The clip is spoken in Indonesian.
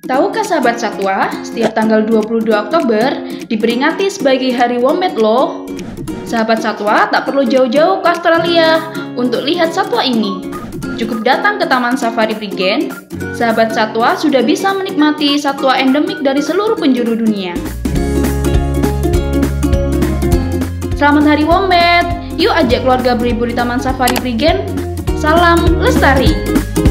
Tahukah sahabat satwa, setiap tanggal 22 Oktober diperingati sebagai Hari Wombat loh. Sahabat satwa tak perlu jauh-jauh ke Australia untuk lihat satwa ini. Cukup datang ke Taman Safari Prigen, sahabat satwa sudah bisa menikmati satwa endemik dari seluruh penjuru dunia. Selamat Hari Wombat! Yuk ajak keluarga berlibur di Taman Safari Prigen. Salam lestari!